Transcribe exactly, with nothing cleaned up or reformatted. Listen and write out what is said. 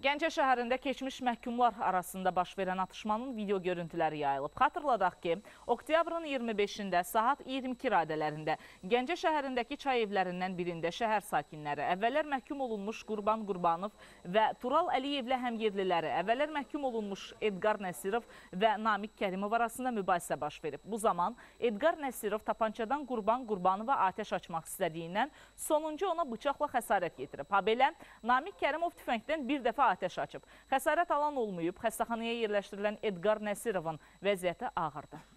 Gəncə şəhərində keçmiş məhkumlar arasında baş verən atışmanın video görüntüləri yayılıb. Xatırladaq ki, oktyabrın iyirmi beşində saat iyirmi iki radələrində Gəncə şəhərindəki çay evlərindən birində şəhər sakinləri, əvvəllər məhkum olunmuş Qurban Qurbanov və Tural Əliyevlə həmyerliləri, əvvəllər məhkum olunmuş Edqar Nəsirov və Namiq Kərimov arasında mübahisə baş verib. Bu zaman Edqar Nəsirov tapançadan Qurban Qurbanova atəş açmaq istədiyindən sonuncu ona bıçaqla xəsarət yetirib. Habelə Namiq Kərimov tüfəngdən bir dəfə atəş açıb. Xəsarət alan olmayıb, xəstəxanaya yerləşdirilən Edqar Nəsirovun vəziyyəti ağırdır.